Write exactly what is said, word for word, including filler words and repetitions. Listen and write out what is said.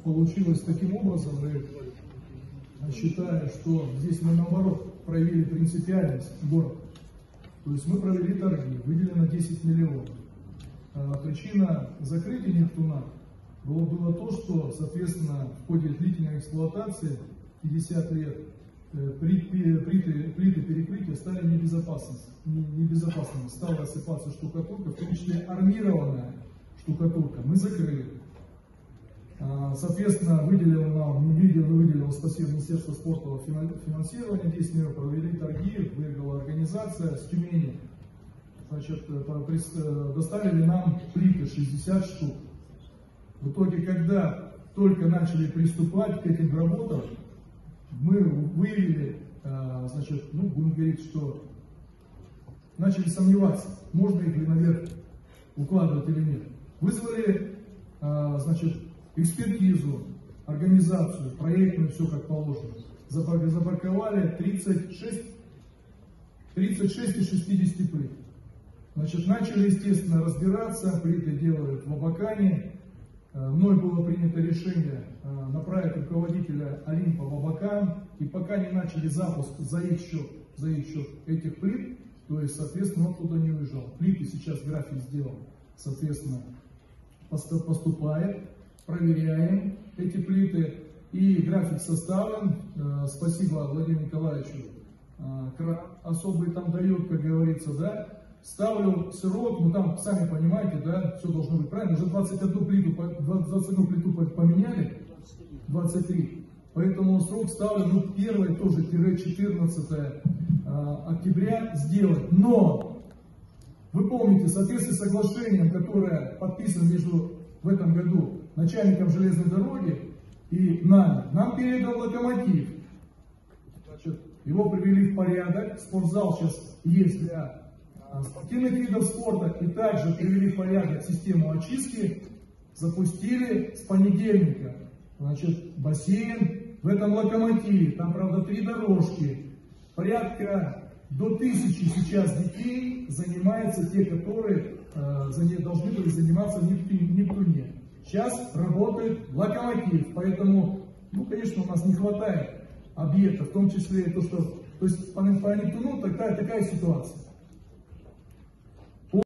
получилось таким образом, и считаю, что здесь мы наоборот проявили принципиальность города. То есть мы провели торги, выделено десять миллионов. А причина закрытия Нептуна было, было то, что, соответственно, в ходе длительной эксплуатации пятьдесят лет плиты, плиты перекрытия стали небезопасными, небезопасными. Стала осыпаться штукатурка, в том числе армированная штукатурка. Мы закрыли. Соответственно, выделил нам, выделил, выделил, спасибо Министерству спорта финансирования, здесь мы провели торги, выиграла организация с Тюмени. Значит, доставили нам плиты шестьдесят штук. В итоге, когда только начали приступать к этим работам, мы выявили, значит, ну, будем говорить, что начали сомневаться, можно их ли наверх укладывать или нет. Вызвали, значит, экспертизу, организацию, проектную, все как положено. Запарковали тридцать шесть из шестидесяти плит. Значит, начали, естественно, разбираться, плиты делают в Абакане. Мной было принято решение направить руководителя Олимпа в Абакан. И пока не начали запуск за их счет, за их счет этих плит, то есть, соответственно, он туда не уезжал. Плиты сейчас график сделан, соответственно, поступает. Проверяем эти плиты, и график составлен. Спасибо Владимиру Николаевичу. Особый там дает, как говорится, да. Ставлю срок, ну там, сами понимаете, да, все должно быть правильно. Уже двадцать одну плиту, двадцать одну плиту поменяли, двадцать три. Поэтому срок ставлю, ну, первое тоже, четырнадцатое октября сделать. Но, вы помните, в соответствии с соглашением, которое подписано между в этом году начальником железной дороги и нами, нам передал локомотив. Значит, его привели в порядок, спортзал сейчас есть для спортивных видов спорта, и также привели в порядок систему очистки, запустили с понедельника. Значит, бассейн в этом локомотиве, там, правда, три дорожки, порядка до тысячи сейчас детей занимаются, те, которые э, должны были заниматься в Нептуне. Сейчас работает локомотив, поэтому, ну, конечно, у нас не хватает объектов, в том числе то, что, то есть по, по Нептуну такая, такая ситуация.